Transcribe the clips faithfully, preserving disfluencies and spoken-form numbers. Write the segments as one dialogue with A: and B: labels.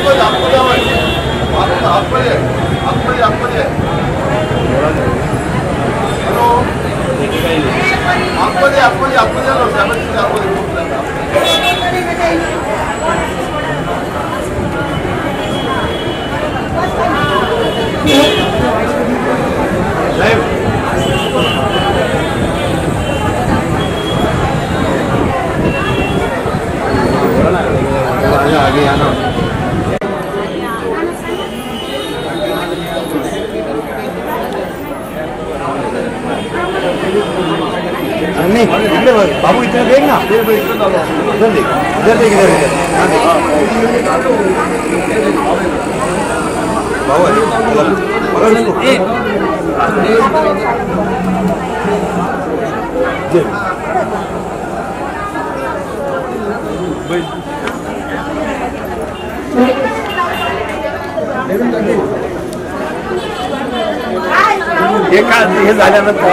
A: आगे आना नहीं बाबू इतना देख ना इधर देख इधर देख इधर बाबू पकड़ इसको हे का हे झाल्यानंतर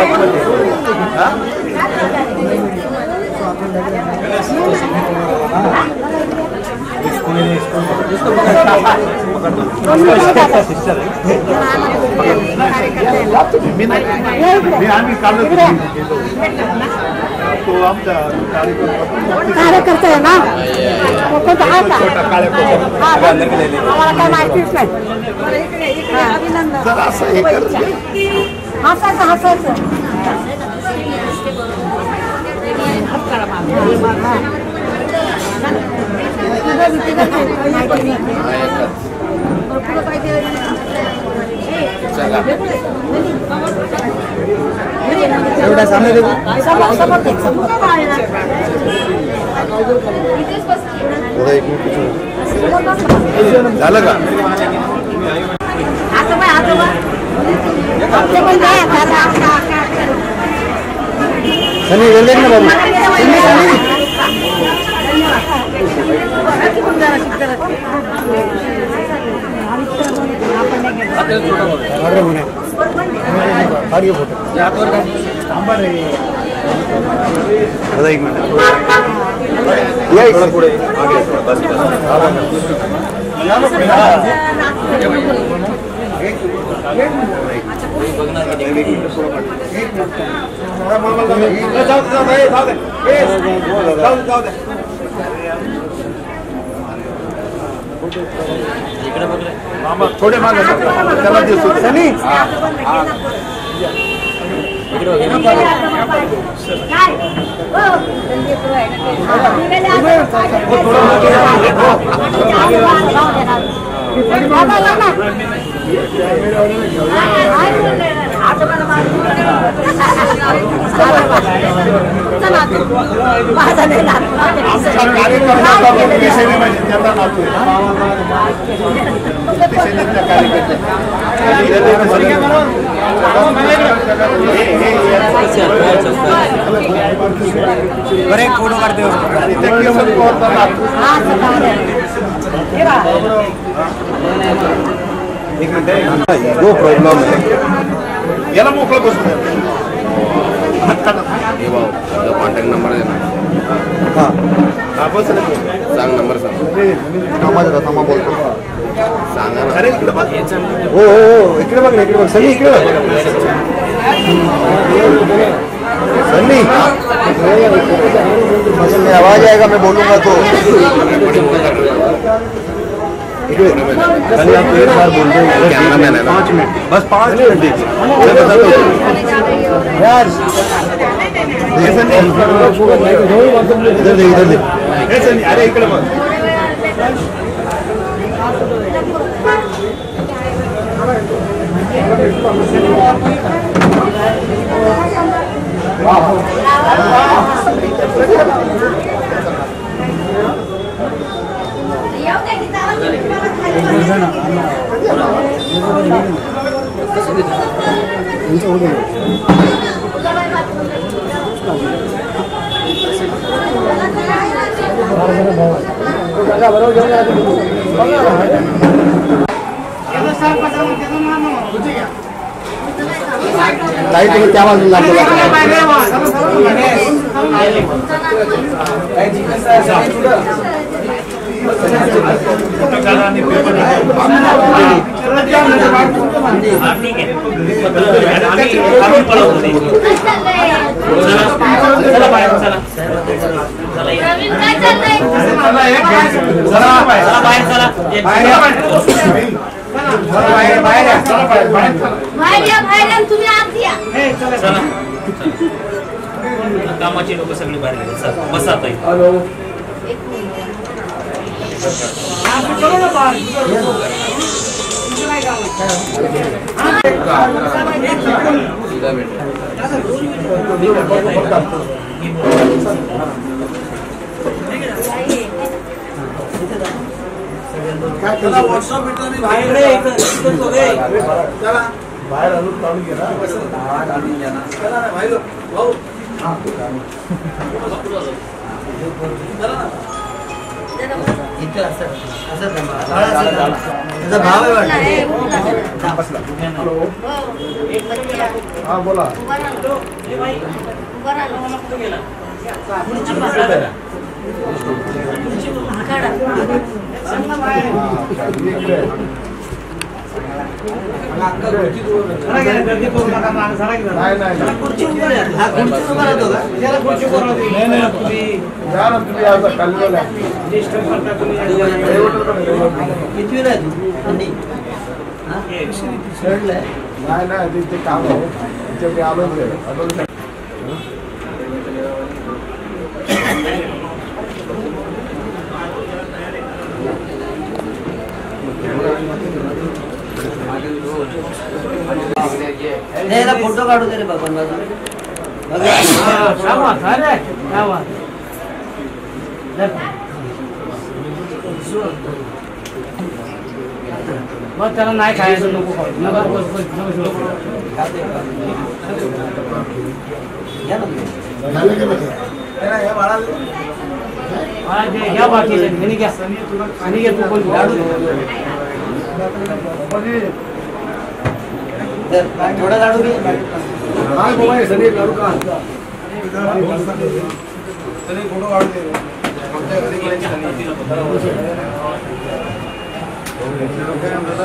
A: मी आम्ही काढलो तो आमचा
B: कार्यकर्ता आहे ना कोणता आता आम्हाला काय माहितीच नाही
A: जर असं हे कर
B: हसायचं हसायचं
A: एवढा सामने देखो झालं का सनी रेल्वे ना बाबू फोटो एक मिनट पुढे मामा थोडे मागे त्याला दिसतो सनी
C: एक फोटो काढते
A: दो प्रॉब्लेम है याला मोकळं बसून
D: कॉन्टॅक्ट नंबर दे ना
A: हां
D: हा बस सांग नंबर सांग
A: कामाचा थांबा बोलतो
D: सांगा ना
A: अरे इकडे बघ हो हो इकडे बघ इकडे बघ सनी इकडे सनी में आवाज आएगा मैं बोलूंगा तो कल आप एक बार बोल रहे हैं पाँच मिनट बस पाँच मिनट देखिए मैं बताता हूँ यार इधर देख इधर देख अरे इकडे बघ लाईट तुम्ही त्या बाजूला लागतो
B: तुम्ही आत या.
C: कामाची लोक सगळे बाहेर गेले. सर बसा आता इथे.
A: बाहेर आणून काढून गेला
E: भाव आहे.
A: हा बोला. नाही नाही
E: खुर्ची उभा राहतो का? त्याला खुर्ची उभा राहतो.
A: या ना तुम्ही आज खाल्लेला
E: किती वेळ आहे तू?
A: नाही नाही ते काम आहे त्याच्याकडे आलो
E: फोटो काढू दे रे भगवान बाजू.
C: मग त्याला नाही खायचं नको खाऊ. घ्या बाकी घ्या आणि घ्या तू पण
E: थोडा लाडू घे.
A: सनी लाडू का सनी फोटो काढू दे.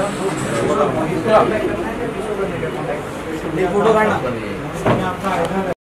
E: फोटो काढ.